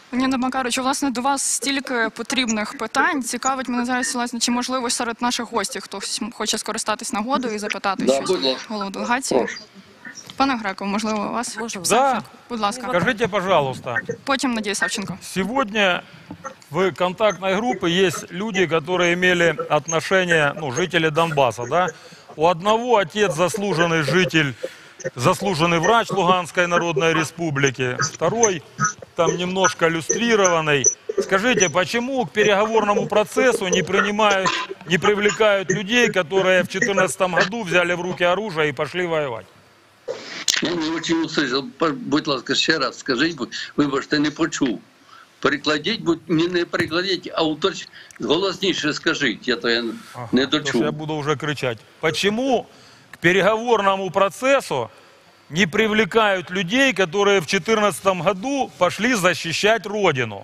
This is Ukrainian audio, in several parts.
Леоніде Макаровичу, власне, до вас стільки потрібних питань. Цікавить мене зараз, власне, чи можливо серед наших гостів хтось хоче скористатись нагодою і запитати щось голову делегації. Прошу. Пане Греко, можливо, у вас? Да. Будь ласка. Скажите, пожалуйста, Потім Надія Савченко. сегодня в контактной группе есть люди, которые имели отношение, жители Донбасса, да? У одного отец заслуженный житель, заслуженный врач Луганской Народной Республики, второй там немножко иллюстрированный. Скажите, почему к переговорному процессу не привлекают людей, которые в 2014 году взяли в руки оружие и пошли воевать? Ну, очень услышав. Будь ласка, ще раз скажіть, вибачте, не почув. Перекладіть, не перекладіть, а голосніше скажіть, я не дочув. Я буду уже кричать. Почему к переговорному процессу не привлекают людей, которые в 2014 году пошли защищать Родину?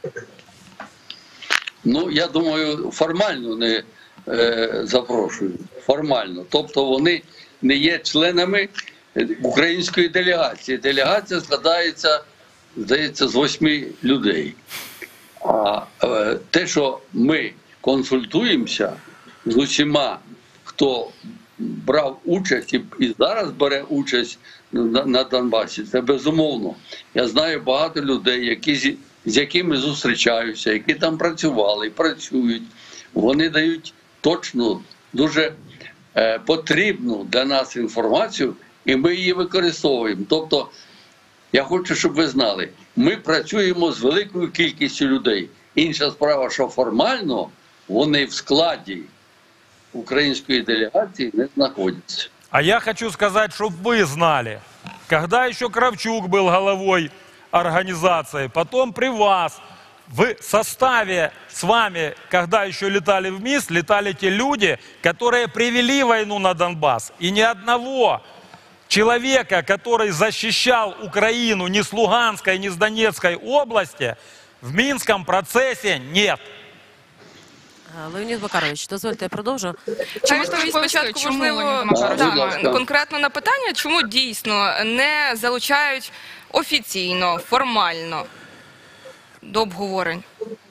Ну, я думаю, формально не запрошують. Формально. Тобто вони не є членами української делегації. Делегація складається, здається, з 8 людей. А те, що ми консультуємося з усіма, хто брав участь і зараз бере участь на Донбасі, це безумовно. Я знаю багато людей, з якими зустрічаюся, які там працювали, працюють. Вони дають точну, дуже потрібну для нас інформацію, і ми її використовуємо. Тобто, я хочу, щоб ви знали, ми працюємо з великою кількістю людей. Інша справа, що формально вони в складі української делегації не знаходяться. А я хочу сказать, чтобы вы знали, когда еще Кравчук был головой организации, потом при вас, в составе с вами, когда еще летали в МИС, летали те люди, которые привели войну на Донбасс. И ни одного человека, который защищал Украину ни с Луганской, ни с Донецкой области, в Минском процессе нет. Леонід Макарович, дозвольте, я продовжу. Чи Чому можете спочатку, чому, можливо, Леоніде Макаровичу? конкретно на питання, чому дійсно не залучають офіційно, формально до обговорень?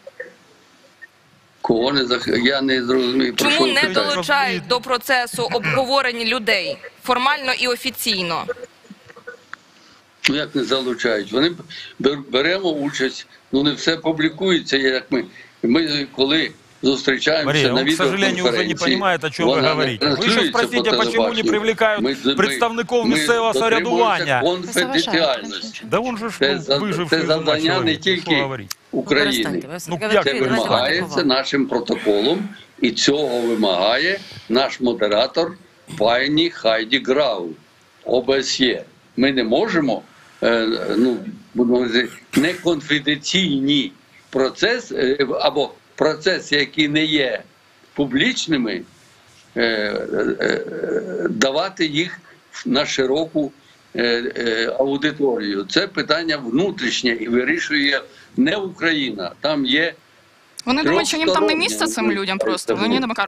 Кого не я не зрозумів. про що Чому ви не питаєте? долучають до процесу обговорень людей формально і офіційно? Ну, як не залучають? Вони беремо участь, не все публікується, як ми коли зустрічаємося Мария, на он, к сожалению, уже не понимает, о чем вы говорите. Вы еще спросите, почему не привлекают представников местного самоврядування. Конфіденціальності. Да он же Це выживший завдання не человек. Что тільки говорить? України. як Це ви вимагається нашим протоколом, і цього вимагає наш модератор пані Хайді Грау, ОБСЄ. Ми не можемо, будемо говорити, неконфіденційні процеси, або процеси, які не є публічними, давати їх на широку аудиторію. Це питання внутрішнє і вирішує не Україна. Там є Вони думають, що їм там не місце цим людям просто. Леоніде Макаровичу.